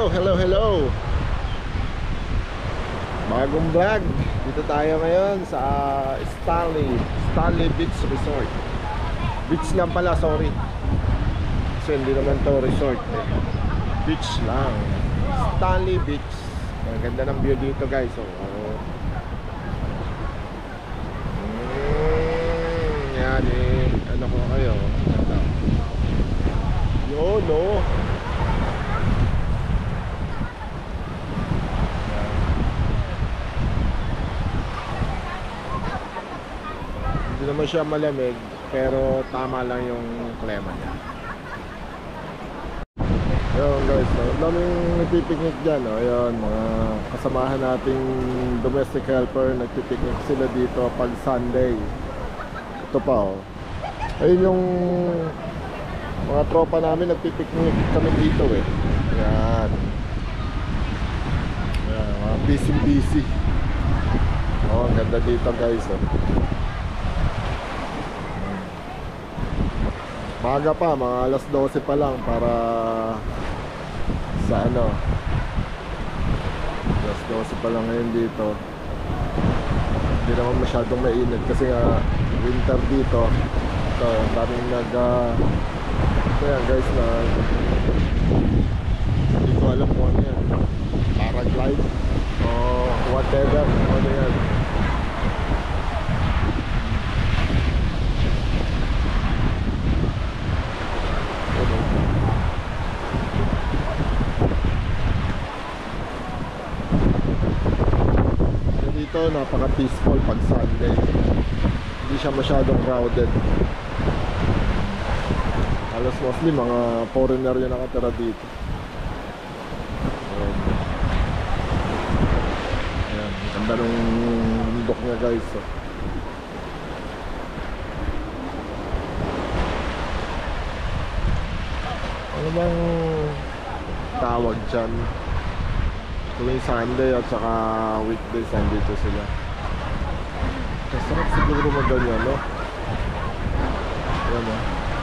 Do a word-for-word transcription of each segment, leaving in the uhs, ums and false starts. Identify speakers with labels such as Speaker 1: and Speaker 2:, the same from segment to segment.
Speaker 1: Hello, hello, hello. Bagong vlog. Dito tayo ngayon sa Stanley Stanley Beach Resort. Beach lang pala, sorry. Kasi hindi naman to resort eh. Beach lang. Stanley Beach. Ang ganda ng view dito guys. So, oh. mm, yan eh. Ano ko kayo? Yo, no. Hindi naman siya malamig, pero tama lang yung klima niya. Ayun guys, so, daming nagpipiknik dyan, oh. Ayun, mga kasamahan nating domestic helper, nagpipiknik sila dito pag Sunday. Ito pa, oh. Ayun yung mga tropa namin, nagpipiknik kami dito eh. Ayan. Ayan, mga busy busy. Oh, ang ganda dito guys, oh. Maga pa, mga alas dose pa lang para sa ano, alas dose pa lang ngayon dito. Hindi naman masyadong mainit kasi nga winter dito. Ito, daming nag uh, ito yan guys na hindi ko alam kung ano yan, paraglide o whatever, ano yan. Dito napaka peaceful pag Sunday, hindi siya masyadong crowded. Halos mostly mga foreigner yung nakatira dito. Ayan, ayan, ganda nung bundok niya guys, oh. Ano bang tawag dyan? Tuwing Sunday at saka weekdays nandito sila. Kasarap siguro mag-ganyan, no? Ayan, oh.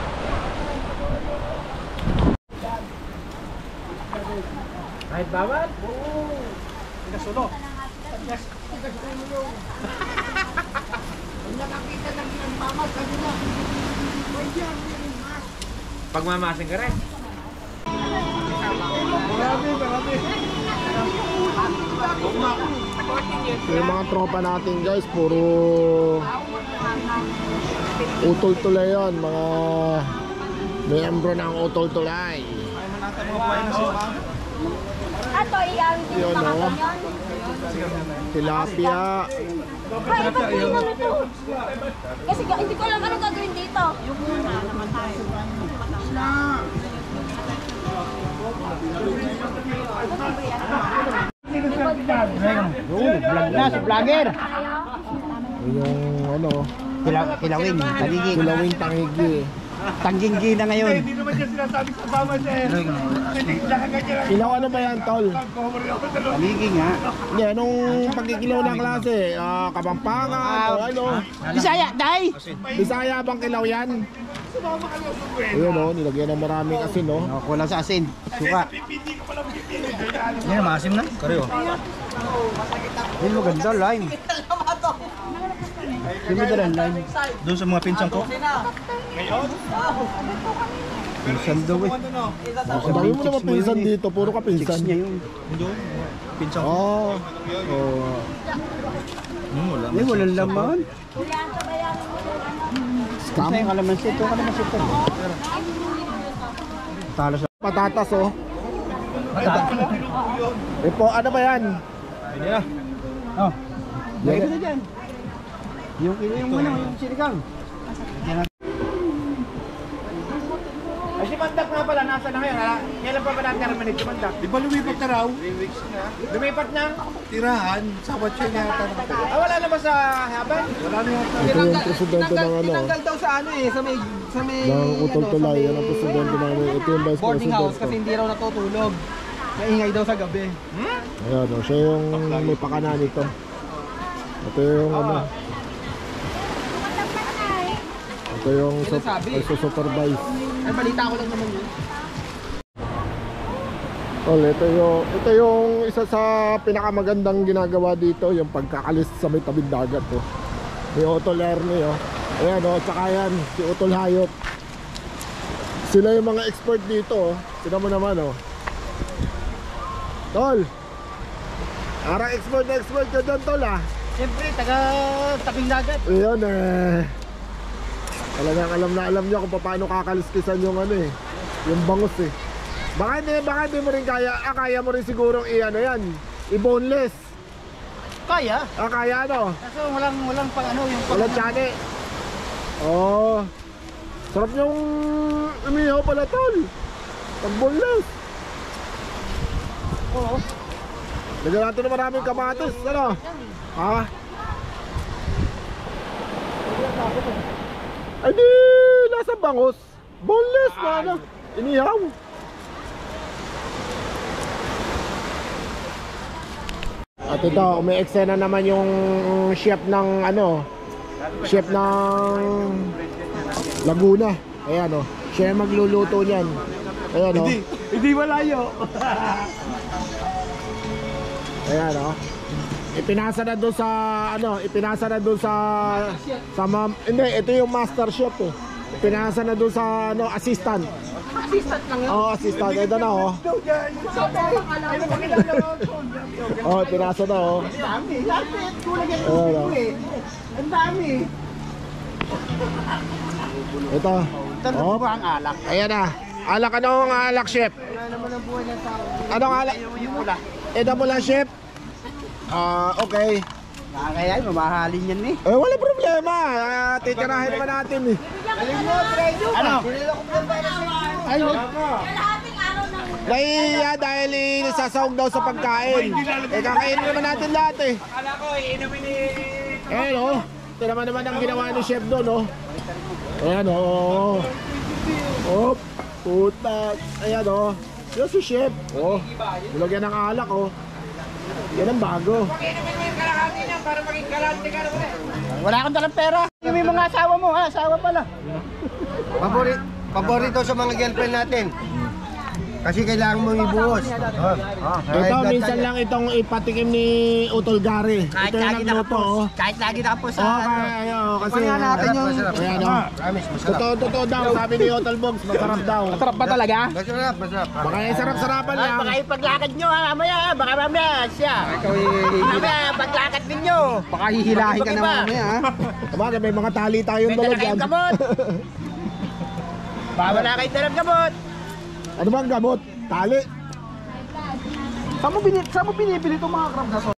Speaker 2: Kahit bawal? Oo. Pinasulo.
Speaker 3: Nakakita lang ng mama kanina.
Speaker 2: Pagmamasin ka rin.
Speaker 1: Marami, marami. So, yung mga tropa natin guys, puro utol tulay yun. Mga miyembro ng utol tulay.
Speaker 3: Ato, iyan din
Speaker 1: Yun,
Speaker 3: mga
Speaker 1: no?
Speaker 3: ganyan.
Speaker 1: Tilapia.
Speaker 3: Ay, iba't ko naman ito. Kasi ga- hindi ko alam anong gagawin dito. Yung muna naman tayo.
Speaker 2: Yun, vlog na, si vlogger.
Speaker 1: Yung ano,
Speaker 2: Kilaw, kilawin, tangigi.
Speaker 1: kulawing tangigi.
Speaker 2: Tangginggi na ngayon.
Speaker 4: Hindi naman siya sinasabi sa mama siya. Hindi lang ganyan.
Speaker 1: Kilaw ano ba yan, tol?
Speaker 2: Tangigi nga.
Speaker 1: Hindi, anong pagkikilaw ng klase? Ah, Kapampangan o ano?
Speaker 2: Bisaya, day!
Speaker 1: Bisaya bang kilaw yan? Ayun o, nilagyan ng maraming asin o.
Speaker 2: Oh, kulang sa asin, suka.
Speaker 4: Yan, maasim na. Karyo.
Speaker 2: Hindi maganda, lime. Hindi mo dala lime.
Speaker 4: Doon sa mga pinsan ko.
Speaker 2: Pinsan daw eh.
Speaker 1: Ang dami mo naman pinsan dito, puro ka
Speaker 2: Chicks
Speaker 1: pinsan.
Speaker 2: niya yun.
Speaker 4: Doon. Pinsan ko.
Speaker 1: Oo. Oh.
Speaker 4: Hmm, wala.
Speaker 2: Hindi, walang laman.
Speaker 1: Scam.
Speaker 2: Kasi yung kalamansi, ito kalamansi ito. Talo sa...
Speaker 1: Patatas oh. Eh po, ano ba yan?
Speaker 4: Hindi na.
Speaker 2: Oh, lagay mo na dyan. Yung kilo yung ano, yung sinigang.
Speaker 4: Ay, si Mandak nga pala, nasa na ngayon? Ha? Kailan pa ba natin narimanig si Mandak? Di ba lumipat na raw? three weeks na. Lumipat na? Tirahan, sa watcher niya yata nakatagal. Ah, wala na ba sa Haban? Wala na yata.
Speaker 1: Ito yung presidente ng ano,
Speaker 5: Tinanggal daw sa ano eh, sa may sa may
Speaker 1: ng utol
Speaker 5: ano,
Speaker 1: tulay.
Speaker 5: sa may
Speaker 1: Yan ang presidente namin. Ito yung vice
Speaker 5: boarding house
Speaker 1: president
Speaker 5: kasi
Speaker 1: ko.
Speaker 5: hindi raw natutulog. Maingay daw sa gabi.
Speaker 1: Ayan o, siya yung may pakana nito. Ito yung ano. Ito yung
Speaker 5: Sinasabi.
Speaker 1: supervise.
Speaker 5: Ay balita ko lang naman yun.
Speaker 1: Tol, ito yung, ito yung isa sa pinakamagandang ginagawa dito, yung pagkakalis sa may tabing dagat. Oh. Yung Utol Ernie, oh. Ayan, oh, tsaka yan, si Utol Hayop. Sila yung mga expert dito, oh. Sila mo naman, oh. Tol, arang expert na expert ka dyan, Tol, ah.
Speaker 2: Siyempre, taga tabing dagat.
Speaker 1: Ayan, eh. Talagang alam na alam niya kung paano kakaliskisan yung ano, eh. Yung bangus, eh. Baka hindi, baka hindi mo rin kaya, ah, kaya mo rin sigurong i-ano yan, i-boneless.
Speaker 2: Kaya.
Speaker 1: Ah, kaya ano?
Speaker 2: Kaso walang, walang pang ano yung...
Speaker 1: Walang tsane. Oh. Sarap yung umihaw pala, Tol. Pag boneless.
Speaker 2: Oo.
Speaker 1: Lagyan natin na maraming kamatis, ano? Ha? Ay di, nasa bangus. Boneless na ano? Inihaw. At ito, may eksena naman yung chef ng ano, chef ng Laguna. Ayan o, siya yung magluluto niyan. Ayan o.
Speaker 5: Hindi, hindi malayo.
Speaker 1: Ayan o. Ipinasa na doon sa ano, ipinasa na doon sa sa mam, hindi, ito yung master chef eh. Ipinasa na doon sa ano, assistant.
Speaker 2: Assistant lang yun.
Speaker 1: Oo, assistant. Ito na oh. Oh, pinasa na oh.
Speaker 2: Ang dami. Lapit. Kulang yan.
Speaker 1: Ayan o.
Speaker 2: Ang dami.
Speaker 1: Ito.
Speaker 2: Tanto
Speaker 1: Oh,
Speaker 2: ba ang alak?
Speaker 1: ayan na. Alak, anong alak, chef?
Speaker 2: Wala naman ang buhay ng tao.
Speaker 1: Anong alak?
Speaker 2: Yung mula.
Speaker 1: Ito mo lang, chef. Ah, okay.
Speaker 2: Kaya mamahalin yan eh.
Speaker 1: Eh, wala problema. Ah, titirahin naman natin eh.
Speaker 2: Ano?
Speaker 1: Ay,
Speaker 3: Kalahating araw ng...
Speaker 1: nahihiya dahil isasawag daw sa pagkain. Eh, kakainin naman natin lahat eh.
Speaker 4: Akala ko, iinumin ni...
Speaker 1: Eh, no? Ito naman naman ang ginawa ni chef doon, no? Ayan, oh. Oh, puta. Ayan, oh. Yan si chef. Oh, nilagyan ng alak, oh. Yan ang bago.
Speaker 4: Iinumin mo yung kalahati niya para maging kalahati ka naman eh.
Speaker 2: Wala akong dalang pera. Yung may mga asawa mo ha, asawa pala.
Speaker 5: Paborit, paborito sa mga girlfriend natin. Kasi kailangan mo ibuhos. Oh, oh,
Speaker 1: Ito, minsan lang itong ipatikim ni Utol Gary. Ito yung nagluto, oh.
Speaker 2: Kahit lagi na po
Speaker 1: Oh, kaya, oh, kasi...
Speaker 2: Kaya natin yung...
Speaker 5: Masarap,
Speaker 1: Ayan,
Speaker 5: masarap.
Speaker 1: oh.
Speaker 5: Promise, masarap.
Speaker 1: Totoo, totoo daw. Sabi ni Utol Bogs, masarap daw.
Speaker 2: Masarap ba talaga?
Speaker 5: Masarap, masarap.
Speaker 1: Baka yung sarap-sarapan
Speaker 2: Ay,
Speaker 1: lang.
Speaker 2: baka ipaglakad nyo ha, mamaya, baka mamaya siya.
Speaker 5: Ikaw i-
Speaker 2: Mamaya, paglakad ninyo.
Speaker 5: Baka hihilahin ka
Speaker 2: Bakit
Speaker 5: na
Speaker 2: ba?
Speaker 5: mamaya ha.
Speaker 1: Kumbaga, may mga tali tayong
Speaker 2: May dala
Speaker 1: dala dyan.
Speaker 2: kayong gamot. Baka wala kayong dalang gamot.
Speaker 1: Ano bang gamot? Tali.
Speaker 5: Saan mo binibili, saan mo binibili itong mga crab na to?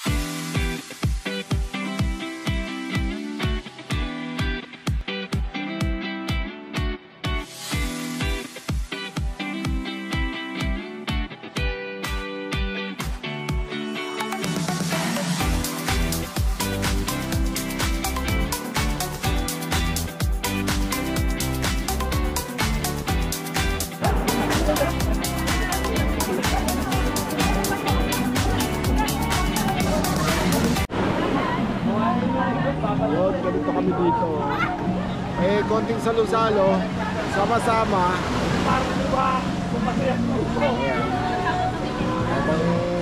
Speaker 1: Yun, ganito kami dito. Eh, konting salo-salo, sama-sama. Ayan. Habang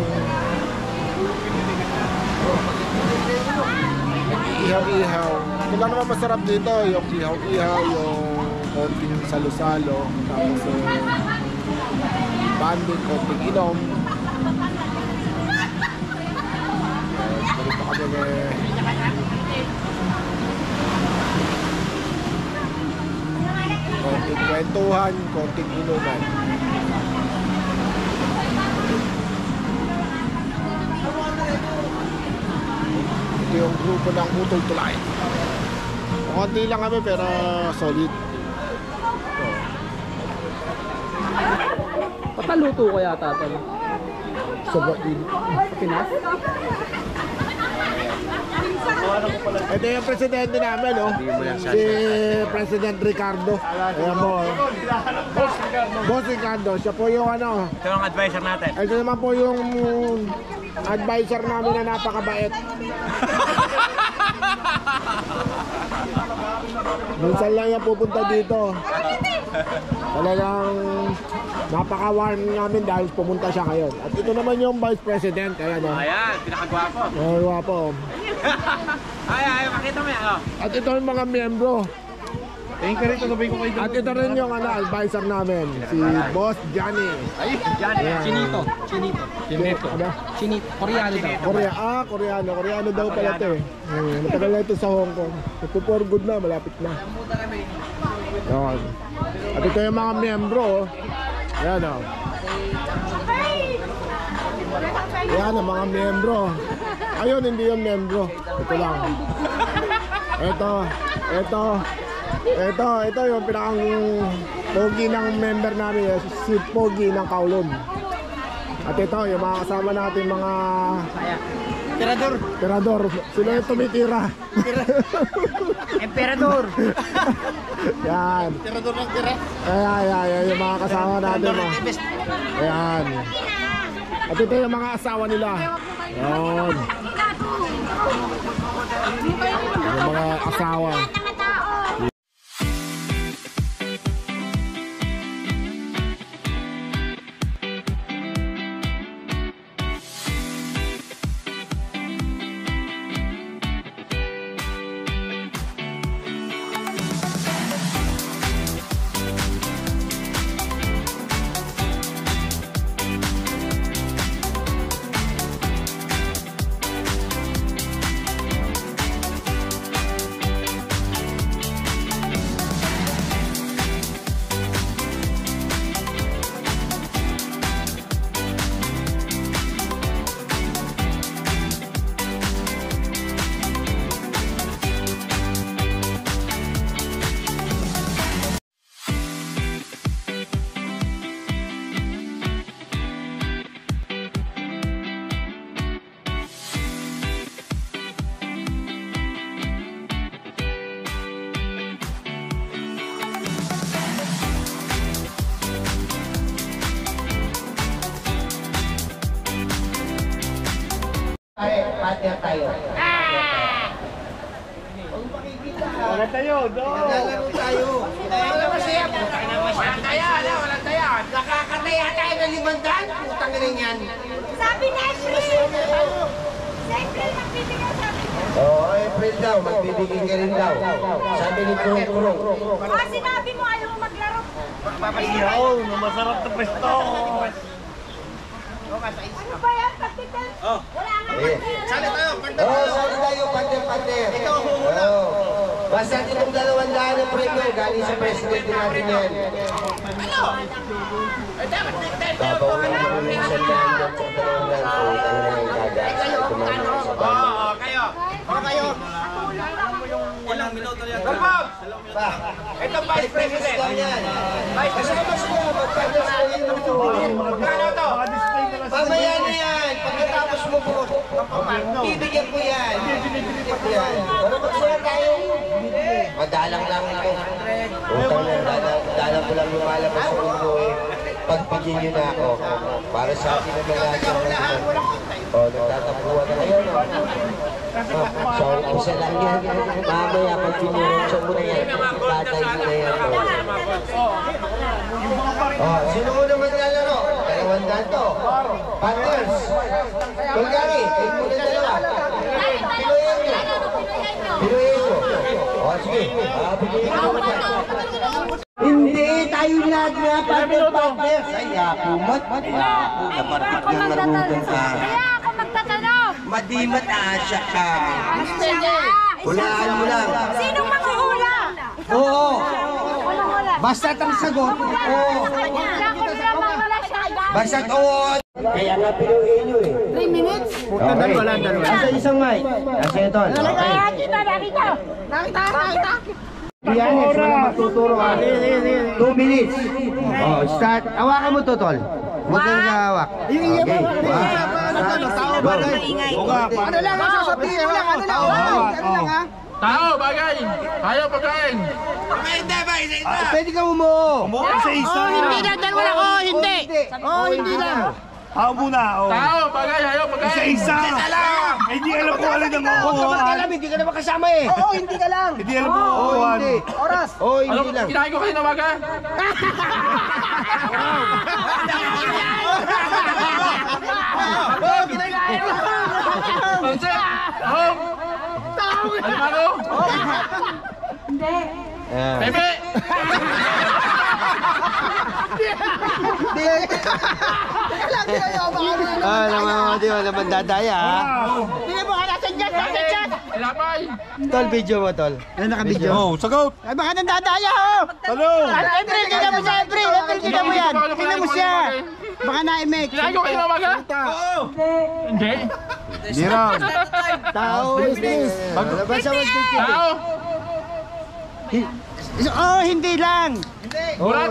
Speaker 1: ihaw-ihaw. Ito lang naman masarap dito, yung ihaw-ihaw, yung konting salo-salo, tapos eh, banding, konting inom. Ayan, ganito kami eh. Konting kwentuhan, konting inuman. Ito yung grupo ng Utol Tulay. Konti lang kami pero solid.
Speaker 2: Pataluto ko yata ito.
Speaker 1: Sobrang init.
Speaker 2: Pinas?
Speaker 1: Ito yung presidente namin, oh. Si President Ricardo. Ayan mo, oh. Boss Ricardo, siya po yung ano.
Speaker 4: Ito ang advisor natin.
Speaker 1: Ito naman po yung advisor namin na napakabait. Minsan lang yan pupunta dito. Talagang napaka-warm namin dahil pumunta siya ngayon. At ito naman yung Vice President. Ayan o.
Speaker 4: Ayan, pinakagwapo.
Speaker 1: Oh, guwapo.
Speaker 4: Ay, ay, makita mo yan. Oh.
Speaker 1: At ito yung mga miyembro.
Speaker 4: Tingin ka rito, sabihin ko kayo.
Speaker 1: At ito rin yung ano, advisor namin, si Boss Johnny.
Speaker 4: Ay, Johnny.
Speaker 2: Chinito. Chinito.
Speaker 1: Chinito. Ano?
Speaker 2: Chinito. Koreano daw.
Speaker 1: Korea, ah, Koreano. Koreano daw pala ito eh. Hmm, matagal na ito sa Hong Kong. Ito for good na, malapit na. Yan. At ito yung mga miyembro. oh. Ayan o. Ayan ang mga miyembro. Ayun, hindi yung miyembro. Ito lang. Ito. Ito. Ito. Ito yung pinakang pogi ng member namin. Si Pogi ng Kowloon. At ito, yung mga kasama natin mga
Speaker 2: Emperador.
Speaker 1: Emperador. Sila yung tumitira.
Speaker 2: Emperador.
Speaker 1: Yan.
Speaker 2: Emperador ng tira.
Speaker 1: Ayan, ayan, ayan, yung mga kasama natin. Mga. Ayan. At ito yung mga asawa nila. Ayan. Yung mga asawa.
Speaker 5: Partner tayo.
Speaker 4: Wala tayo, do.
Speaker 5: Naglalaro tayo. Wala masaya.
Speaker 4: Walang taya, wala, walang taya.
Speaker 5: Nakakataya tayo ng limandaan. Putang ina yan.
Speaker 3: Sabi na April! Sa April, magbibigay sabi ko.
Speaker 5: Oo, April daw. Magbibigay ka rin daw. Sabi ni Kurong Kurong.
Speaker 3: Ah, sinabi mo ayaw mo maglaro.
Speaker 4: Papasiyaw, masarap na presto.
Speaker 3: Ano ba yan? Pagtitel?
Speaker 4: Oh.
Speaker 3: Wala nga
Speaker 5: Eh.
Speaker 4: Sali tayo, pagda.
Speaker 5: Oo, sali tayo. Partner, partner. Ito, humula. Basta itong dalawang daan ng premyo. Galing sa president natin yan.
Speaker 4: Ano? Eh, dapat tignan tayo.
Speaker 5: Babaw na ako minsan yan. Yung sa dalawang daan. Putang ina yung gaga. Tumama sa
Speaker 4: Oo,
Speaker 5: bago.
Speaker 4: oo, kayo. Oo, kayo. Ilang minuto yan. Bob!
Speaker 5: Pa.
Speaker 4: Ito Vice President.
Speaker 5: Lang yan.
Speaker 4: Vice President.
Speaker 5: Kasama sila. Mag-partners ko yun.
Speaker 4: Magkano to?
Speaker 5: Mamaya na yan. Pagkatapos mo po, bibigyan ko yan. Bibigyan ko yan. Pero magsaya tayo. Madalang lang ako. Utang na, dalang, dalang ko lang lumalabas sa mundo eh. Pagbigyan nyo na ako. Para sa akin na mga lahat. O, nagtatapuan na ngayon. Oh, so, isa lang yan. Mamaya, pag pinurotso mo na yan, tatay mo na yan. Oh, sino mo naman lalaro? Dalawang daan to. Partners. Bulgari, kayo mo na dalawa. Pinuyen nyo. Pinuyen nyo. O, sige. Ah, bigyan nyo naman yan. Hindi, tayo lahat nga, partner-partners. Ay, akumat. Ako, napartik ng marunong ka.
Speaker 3: Kaya ako magtatanong.
Speaker 5: Madimat asya ka.
Speaker 3: Sige.
Speaker 5: Hulaan mo lang.
Speaker 3: Sinong manguhula?
Speaker 5: Oo.
Speaker 3: Walang hula.
Speaker 5: Basta ang sagot. Oo.
Speaker 3: Wala ko nila mawala siya.
Speaker 5: Basta oo. Kaya nga pinuhin nyo eh.
Speaker 3: Three minutes?
Speaker 5: Okay. Dalawa lang, dalawa. Nasa isang mic. Nasa ito. Okay.
Speaker 3: Nakita, nakita. Nakita, nakita.
Speaker 5: Pianis, wala magtuturo ka. Two minutes. Oh, start. Hawakan mo to, tol. Huwag kang hawak. Okay. Go.
Speaker 2: Ano lang ang sasabihin mo lang? Ano lang? Ano lang ha?
Speaker 1: Tao, bagay! Ayaw pagkain!
Speaker 4: Hindi ba? Isa isa.
Speaker 5: Pwede ka umuo.
Speaker 2: Isa isa.
Speaker 3: Oh, hindi na. Dalawa lang. Oh, hindi.
Speaker 2: Oh, hindi lang.
Speaker 6: Ako muna, oh.
Speaker 4: Tao, bagay, ayaw, bagay.
Speaker 6: Isa-isa! Hindi alam ko alin ang
Speaker 5: Huwag ka
Speaker 6: uuhan.
Speaker 5: magkalam, hindi ka naman kasama eh.
Speaker 2: Oo, hindi ka lang.
Speaker 6: Hindi alam ko uuhan.
Speaker 2: Oras.
Speaker 5: Oo,
Speaker 4: Ano,
Speaker 5: hindi lang.
Speaker 4: kinain ko kayo na baga?
Speaker 5: Oo, kinakain mo.
Speaker 4: Panse! Home! Alimano!
Speaker 3: Hindi.
Speaker 4: Bebe!
Speaker 5: Ah, naman, di ba naman dadaya ha?
Speaker 2: Hindi mo ka nasan dyan, nasan dyan.
Speaker 4: Ilapay!
Speaker 5: Tol, video mo, tol.
Speaker 2: Yan naka-video.
Speaker 6: Oh, sagot!
Speaker 2: Ay, baka nandadaya, oh.
Speaker 6: Ano?
Speaker 2: April, tingnan mo siya, April. April, tingnan mo yan. Tingnan mo siya. Baka na-imake.
Speaker 4: Kinain ko kayo na baga? Hindi.
Speaker 6: Hindi raw.
Speaker 5: Tao, business. Nabasa mo dito.
Speaker 4: Tao!
Speaker 2: Oh, hindi lang.
Speaker 4: Burat!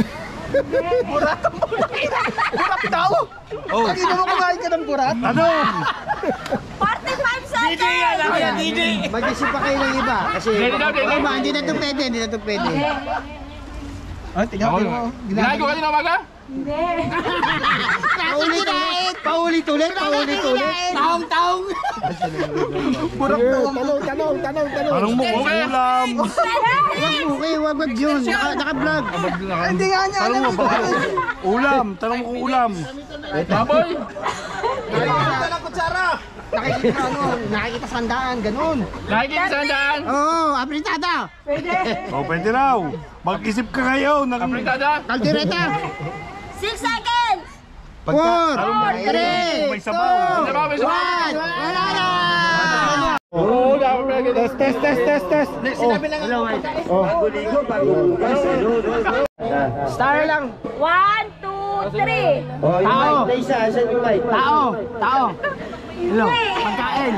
Speaker 6: Oh,
Speaker 2: Hindi mo kumain ka ng burat.
Speaker 6: ano?
Speaker 3: forty-five seconds!
Speaker 5: Mag-isip pa kayo ng iba. Kasi,
Speaker 4: Hindi daw, hindi.
Speaker 2: Tama, hindi na ito pwede, hindi na ito pwede. Oh, tingnan
Speaker 4: Ako,
Speaker 2: mo.
Speaker 4: kinain ko kayo na baga?
Speaker 3: Hindi.
Speaker 2: Paulit-ulit.
Speaker 5: paulit-ulit, paulit-ulit.
Speaker 2: Taong-taong.
Speaker 1: Tanong, tanong, tanong, tanong.
Speaker 6: Parang mo kung ulam.
Speaker 2: Wag mo, okay, wag wag yun. Naka, naka-vlog. Hindi nga niya.
Speaker 6: Tanong mo ba? Ulam. Tanong mo kung ulam.
Speaker 4: Baboy!
Speaker 2: Nakikita ano, nakikita sandaan, ganun.
Speaker 4: Nakikita sa handaan!
Speaker 2: Oo, oh, apritada.
Speaker 3: Pwede.
Speaker 6: Oh, pwede raw. Mag-isip ka ngayon. Ng...
Speaker 4: Apritada!
Speaker 2: Kaldereta.
Speaker 3: Six seconds!
Speaker 2: Four,
Speaker 6: May
Speaker 2: three,
Speaker 6: sabaw.
Speaker 4: Sabaw, may
Speaker 2: two,
Speaker 4: sabaw.
Speaker 2: one. Wala na.
Speaker 1: Oo, test, test, test, test, test.
Speaker 5: Sinabi lang ako.
Speaker 1: Oh.
Speaker 2: Star lang.
Speaker 3: One, two, three.
Speaker 5: Oh, yung
Speaker 2: Tao.
Speaker 5: mic na isa. Saan yung mic?
Speaker 2: Tao, tao. Hello, pagkain.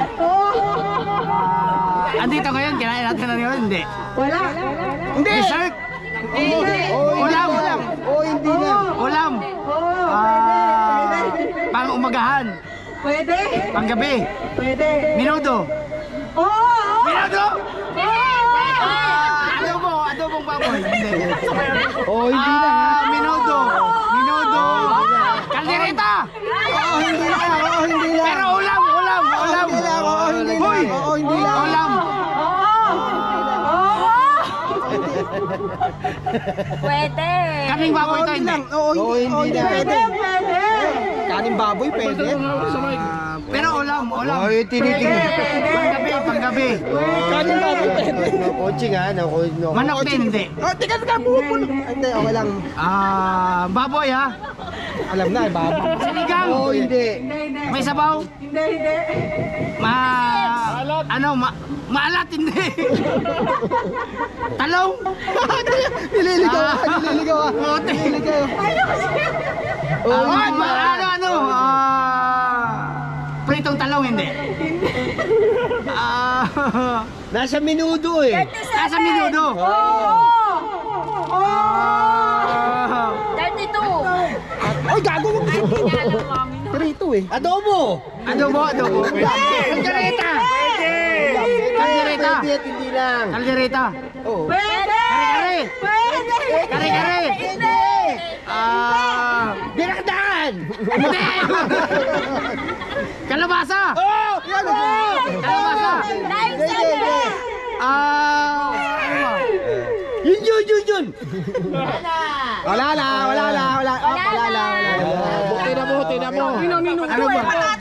Speaker 2: Ah, andito ngayon, kinain natin na ngayon, hindi.
Speaker 3: Wala.
Speaker 2: Hindi. Dessert.
Speaker 3: Hindi.
Speaker 2: Ulam, ulam.
Speaker 5: Oh, hindi na.
Speaker 2: Ulam. Ah, pang umagahan,
Speaker 3: Pwede.
Speaker 2: pang gabi.
Speaker 3: Pwede.
Speaker 2: Minudo.
Speaker 3: Oo.
Speaker 2: Minudo. Ah, adobo, adobong baboy. Hindi.
Speaker 5: Oh, hindi na.
Speaker 2: Ah, minudo. Minudo. Kaldereta.
Speaker 5: Oh, hindi na. Oh, hindi na.
Speaker 2: Pero ulam, ulam, ulam.
Speaker 5: Oh, hindi na.
Speaker 2: Hoy,
Speaker 5: Oh, hindi na.
Speaker 2: ulam.
Speaker 3: Pwede.
Speaker 2: Kaming baboy ito, hindi.
Speaker 5: Oh, hindi na.
Speaker 3: Pwede, pwede.
Speaker 5: Kaning baboy, pwede.
Speaker 2: Ah, pero ulam, ulam.
Speaker 5: Oh, yung tinitingin.
Speaker 2: Panggabi, panggabi.
Speaker 5: Kaning baboy, pwede. No coaching ha. No, no.
Speaker 2: Manok din, hindi.
Speaker 5: Oh, tika, tika. Bubulong. Hindi, okay lang.
Speaker 2: Ah, baboy ha.
Speaker 5: Alam na, baboy.
Speaker 2: Sinigang.
Speaker 5: Oh, hindi.
Speaker 2: May sabaw.
Speaker 3: Hindi, hindi.
Speaker 2: Ma... Ano, ma... Maalat, hindi. Talong.
Speaker 5: Nililigaw
Speaker 2: Ah.
Speaker 5: ka, nililigaw ka.
Speaker 2: Mote.
Speaker 5: Oh,
Speaker 2: Ah, ma- ano, ano, ah... Pritong talong, hindi. Ah...
Speaker 5: Nasa minudo eh.
Speaker 2: Nasa minudo.
Speaker 3: Oo.
Speaker 2: Ah...
Speaker 3: thirty-two.
Speaker 5: Ay, gago mo.
Speaker 3: Hindi niya alam mami.
Speaker 5: Trito eh. Adobo.
Speaker 2: Adobo, adobo. Kaldereta. Kaldereta.
Speaker 5: Pwede at hindi lang.
Speaker 2: Kaldereta.
Speaker 5: Oh.
Speaker 3: Pwede.
Speaker 2: Kare-kare.
Speaker 3: Pwede.
Speaker 2: Kare-kare.
Speaker 3: Hindi.
Speaker 2: Ah...
Speaker 5: Dinakdakan.
Speaker 2: Hindi! Kalabasa!
Speaker 5: Oh, yan oh.
Speaker 2: Kalabasa!
Speaker 3: Nine
Speaker 5: Hindi, hindi.
Speaker 3: seconds.
Speaker 2: Ah... ano ba?
Speaker 5: Yun, yun, yun, yun. Wala na, wala na, wala. Oh, wala na, wala na.
Speaker 1: Buti na mo, tina mo.
Speaker 2: Ano ba?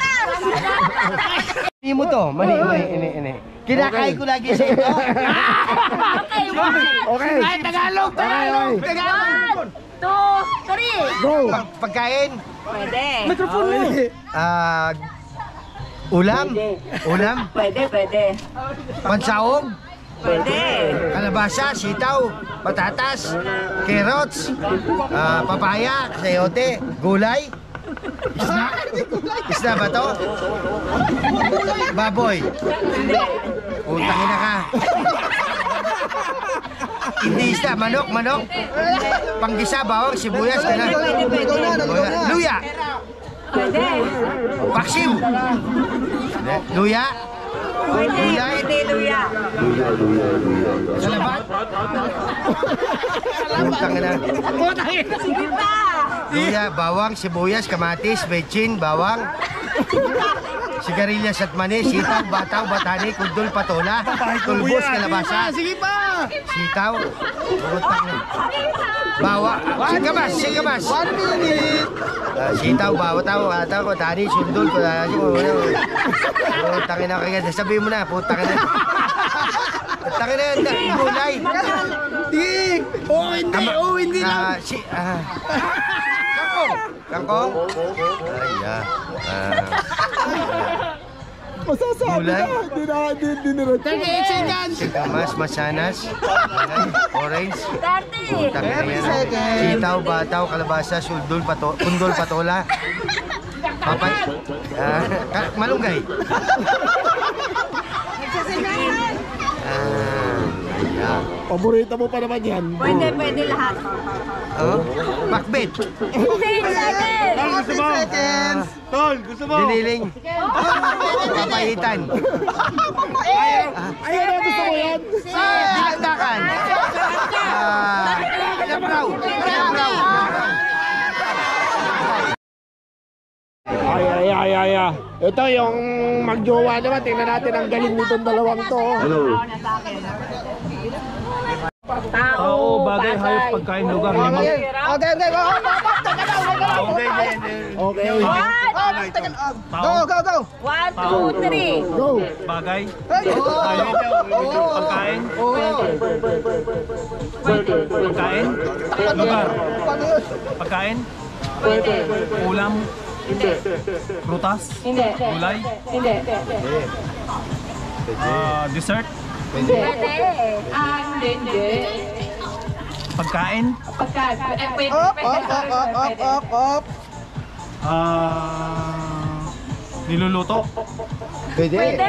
Speaker 5: Hindi mo to. Mali, mali, ini, ini. Kinakain ko lagi sa ito.
Speaker 3: Okay, one.
Speaker 1: Okay.
Speaker 2: Ay, Tagalog! Tagalog!
Speaker 1: Okay,
Speaker 2: Tagalog!
Speaker 3: One, two, three.
Speaker 1: Go.
Speaker 5: Pag- Pagkain.
Speaker 3: Pwede.
Speaker 5: Ah... ulam. Ulam.
Speaker 3: Pwede, pwede.
Speaker 5: Pansahog.
Speaker 3: Pwede.
Speaker 5: Kalabasa, sitaw, patatas, carrots, ah, papaya, sayote, gulay. Isda? Isda ba to? Baboy. Utangin na ka. Hindi isda, manok, manok. Panggisa, bawang, sibuyas, ganun. Luya.
Speaker 3: Pwede.
Speaker 5: Paksiw. Luya.
Speaker 3: Pwede.
Speaker 5: Gulay.
Speaker 3: Pwede, luya.
Speaker 5: Salabat. Putang na.
Speaker 3: Sige pa.
Speaker 5: Luya, bawang, sibuyas, kamatis, bechin, bawang. Sigarilyas at mani, sitaw, bataw, batani, kudol, patola, tulbos, kalabasa.
Speaker 2: Sige pa!
Speaker 5: Sitaw, putang na. Bawa, singkamas, singkamas.
Speaker 2: One minute!
Speaker 5: Ah, sitaw, bawataw, bataw, batani, sundol, putang na kagad. Sabihin mo na, putang na. Putang na, gulay.
Speaker 2: Di! Oo, hindi! Oo, hindi lang!
Speaker 5: Ah, si, ah. Kangkong? Ay, ah. Ah.
Speaker 1: Masasabi
Speaker 5: Gulay?
Speaker 1: na. Di na, di, di niret.
Speaker 2: thirty-eight seconds!
Speaker 5: Singkamas, masanas, orange.
Speaker 3: thirty.
Speaker 5: Putang na yan. Sitaw, bataw, kalabasa, sundol, pato, kundol, patola. Papay. Ah, ka- malunggay.
Speaker 3: Nagsasindahan.
Speaker 5: Ah, ayan.
Speaker 1: Paborito mo pa naman yan.
Speaker 3: Pwede, pwede lahat.
Speaker 5: Oh, bakbit.
Speaker 3: Ten seconds.
Speaker 6: Gusto mo?
Speaker 2: seconds!
Speaker 6: Tol, gusto mo?
Speaker 5: Diniling. Papayitan.
Speaker 1: Ay, ano gusto mo yan?
Speaker 5: Dinagdakan. Ah, labraw. Labraw.
Speaker 1: Ay, ay, ay, ay, ay. Ito yung magjowa naman. Tingnan natin ang galing nitong dalawang to.
Speaker 3: Tao, bagay, hayop,
Speaker 6: pagkain, lugar, limang.
Speaker 2: Okay, okay, okay, go!
Speaker 1: Okay.
Speaker 2: Go, go, go!
Speaker 3: One, two, three.
Speaker 1: Go.
Speaker 6: Bagay,
Speaker 2: Hayop!
Speaker 6: pagkain,
Speaker 2: Oo!
Speaker 6: pagkain, lugar,
Speaker 2: Paano yun?
Speaker 6: pagkain,
Speaker 3: Pwede.
Speaker 6: ulam,
Speaker 3: Hindi.
Speaker 6: prutas,
Speaker 3: Hindi.
Speaker 6: gulay,
Speaker 3: Hindi.
Speaker 6: ah, dessert,
Speaker 3: Pwede. Ah, hindi, hindi.
Speaker 6: pagkain,
Speaker 3: Pagka, eh, pwede,
Speaker 2: Up,
Speaker 3: pwede.
Speaker 2: up, up, up, up, up, up!
Speaker 6: ah, niluluto,
Speaker 5: Pwede.
Speaker 3: Pwede.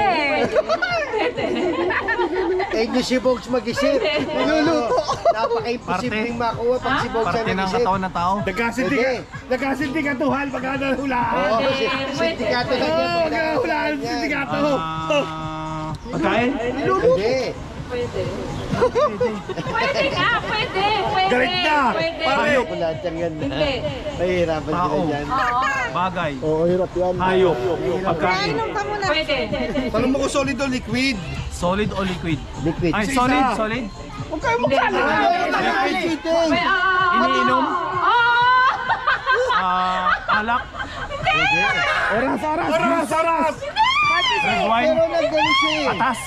Speaker 5: Eh, nyo si Bogs mag-isip. Niluluto. Napaka-imposibleng makuha pag si Bogs
Speaker 6: parte
Speaker 5: ang
Speaker 6: ng
Speaker 5: mag-isip.
Speaker 6: katawan ng tao.
Speaker 1: Nagkasinti
Speaker 5: Pwede.
Speaker 1: Nagkasinti ka tuhal pagka nahulaan.
Speaker 5: Oo,
Speaker 3: Pwede,
Speaker 5: si-
Speaker 3: pwede.
Speaker 5: sindikato lang yan.
Speaker 1: Oo, nahulaan ang sindikato.
Speaker 6: Ah, pagkain,
Speaker 5: Pwede.
Speaker 3: Pwede. Pwede nga, pwede, pwede.
Speaker 1: Galit na.
Speaker 3: Pwede.
Speaker 6: hayop,
Speaker 5: Wala dyan yan.
Speaker 3: Hindi.
Speaker 5: Mahirapan
Speaker 6: Tao.
Speaker 5: sila dyan.
Speaker 3: Oo.
Speaker 6: bagay,
Speaker 1: Oo, hirap yan.
Speaker 6: hayop, pagkain,
Speaker 3: Pwede.
Speaker 4: Tanong mo ko solid o liquid?
Speaker 6: solid o liquid?
Speaker 5: Liquid.
Speaker 6: Ay, solid, solid.
Speaker 2: Huwag kayo magkano!
Speaker 5: Cheating.
Speaker 3: Pwede. Ah.
Speaker 6: Iniinom,
Speaker 3: Ah.
Speaker 6: ah, alak,
Speaker 1: Oras, oras.
Speaker 6: oras, oras, red wine,
Speaker 5: Pero nandun siya eh.
Speaker 6: atas,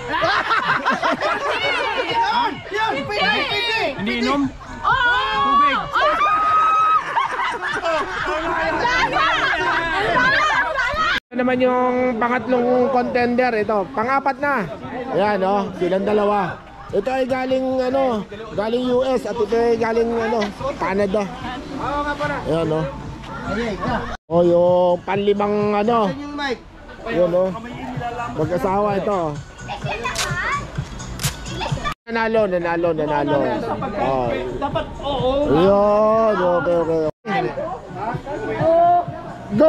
Speaker 2: Yan! Pwede, pwede!
Speaker 6: iniinom,
Speaker 3: Oo.
Speaker 6: tubig,
Speaker 1: Ito naman yung pangatlong contender. Ito, pang-apat na. Ayan, oh, silang dalawa. Ito ay galing, ano, galing U S at ito ay galing, ano, Canada. Ayan, oh. Oh, yung panlimang, ano,
Speaker 5: Saan yung mic?
Speaker 1: yun, oh. Mag-asawa ito. Nanalo, nanalo, nanalo. Oh.
Speaker 6: dapat oo,
Speaker 1: Ayan, okay, okay. Go!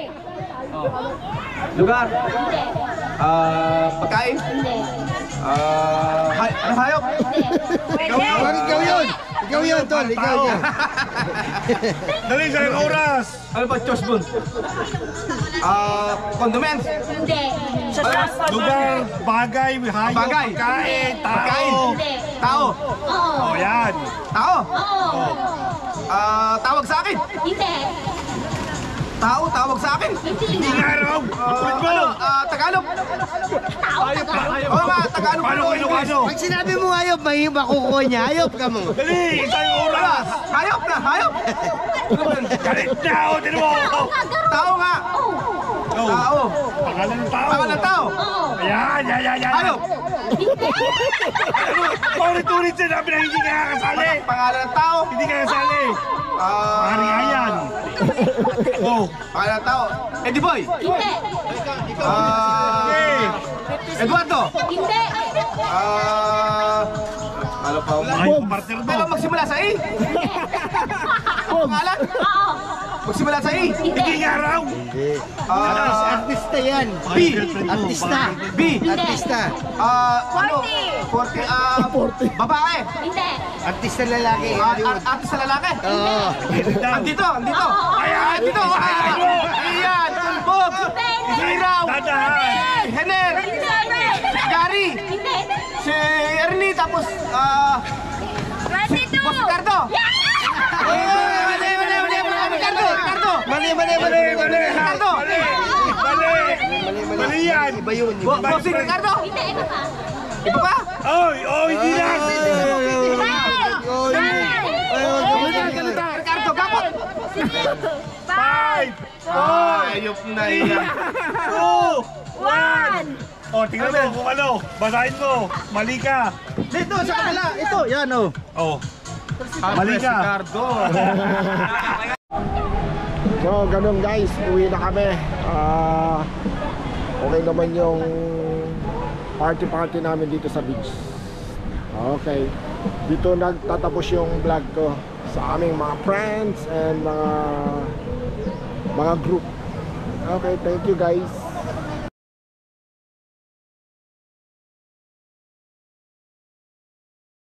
Speaker 4: Lugar. Ah, pagkain. Ah, hay ano hayop?
Speaker 5: Ikaw, ikaw yun! Ikaw yun, Tol! Ikaw yun!
Speaker 6: dali sa oras,
Speaker 4: Ano ba Josh Boone? Ah, condiments.
Speaker 3: Hindi. Sa last one.
Speaker 6: lugar, bagay, hayop,
Speaker 4: Bagay.
Speaker 6: pagkain,
Speaker 4: Pagkain.
Speaker 6: tao.
Speaker 3: Hindi.
Speaker 4: Tao.
Speaker 3: Oo.
Speaker 6: Oh, yan.
Speaker 4: Tao.
Speaker 3: Oo.
Speaker 4: Ah, tawag sa akin.
Speaker 3: Hindi.
Speaker 4: Tao, tawag sa akin.
Speaker 3: Hindi.
Speaker 6: Araw,
Speaker 4: Ah, ano? Ah, Tagalog.
Speaker 6: hayop ka, hayop.
Speaker 4: Oo nga, Tagalog.
Speaker 6: Paano
Speaker 4: Ano,
Speaker 6: Ilocano?
Speaker 5: Pag sinabi mo ayop, may makukuha niya. Ayop ka mo.
Speaker 6: Dali, isang oras.
Speaker 4: Hayop na, hayop.
Speaker 6: Galit na, o, tinan mo.
Speaker 4: Tao nga.
Speaker 6: Oh,
Speaker 4: Tao.
Speaker 6: pangalan ng tao.
Speaker 4: Pangalan ng tao.
Speaker 6: Ayan, yan, yan, yan.
Speaker 4: Hayop.
Speaker 6: Paulit-ulit sinabi na hindi ka kasali.
Speaker 4: Pangalan ng tao.
Speaker 6: Hindi ka kasali.
Speaker 4: Ah,
Speaker 6: Pari ayan. Oh,
Speaker 4: Pangalan ng tao. Eddie Boy.
Speaker 3: Hindi.
Speaker 4: Ah,
Speaker 6: okay.
Speaker 4: Eduardo.
Speaker 3: Hindi.
Speaker 4: Ah, ano pa?
Speaker 6: Ay, partner mo.
Speaker 4: Pero magsimula sa E. Pangalan?
Speaker 3: Oo.
Speaker 4: Magsimula sa E.
Speaker 6: Hindi nga raw.
Speaker 4: Ah,
Speaker 5: Artista yan.
Speaker 4: B.
Speaker 5: Artista.
Speaker 4: B.
Speaker 5: Artista.
Speaker 4: Ah, ano?
Speaker 3: Forty.
Speaker 4: Forty. Ah, babae.
Speaker 3: Hindi.
Speaker 5: Artista lalaki.
Speaker 4: Artist sa lalaki?
Speaker 5: Oo.
Speaker 4: Andito, andito. Ayan, andito. Ayan, tulbog. Hiraw.
Speaker 6: Dadahan.
Speaker 4: Hener.
Speaker 3: Hindi.
Speaker 4: Gary.
Speaker 3: Hindi.
Speaker 4: Si Ernie, tapos, ah...
Speaker 3: twenty-two.
Speaker 4: Boss Ricardo. Mali, mali, mali, mali, Ricardo, Ricardo.
Speaker 5: Mali, mali, mali, mali.
Speaker 4: Ricardo.
Speaker 6: Mali! Mali yan!
Speaker 5: Iba yun.
Speaker 4: Bo- Bossing Ricardo.
Speaker 3: Hindi, iba pa.
Speaker 4: Iba ba?
Speaker 6: Oy! Oy! Hindi lang!
Speaker 4: Ricardo, kapot.
Speaker 6: Five! Four!
Speaker 4: Ayop na yan.
Speaker 6: Two!
Speaker 3: One.
Speaker 6: Oh, tingnan mo kung ano. Basahin mo. Mali ka.
Speaker 2: Dito, sa kanila. Ito, yan oh.
Speaker 6: Oh. Mali ka.
Speaker 4: Ricardo.
Speaker 1: So, ganun guys, uwi na kami. Ah, okay naman yung party-party namin dito sa beach. Okay. Dito nagtatapos yung vlog ko sa aming mga friends and mga mga group. Okay, thank you guys.